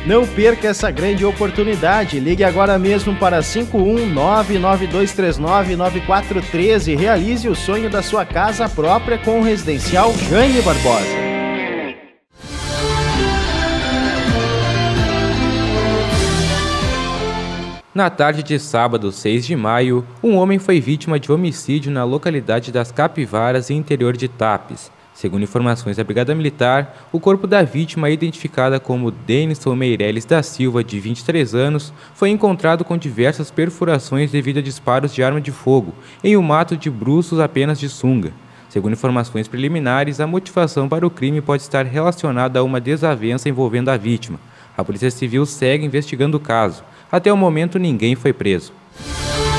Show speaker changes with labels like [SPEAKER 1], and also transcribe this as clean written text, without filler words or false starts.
[SPEAKER 1] Não perca essa grande oportunidade. Ligue agora mesmo para 51992399413 e realize o sonho da sua casa própria com o Residencial Jaime Barbosa.
[SPEAKER 2] Na tarde de sábado, 6 de maio, um homem foi vítima de homicídio na localidade das Capivaras, interior de Tapes. Segundo informações da Brigada Militar, o corpo da vítima, identificada como Denison Meireles da Silva, de 23 anos, foi encontrado com diversas perfurações devido a disparos de arma de fogo, em um mato de bruços apenas de sunga. Segundo informações preliminares, a motivação para o crime pode estar relacionada a uma desavença envolvendo a vítima. A Polícia Civil segue investigando o caso. Até o momento, ninguém foi preso.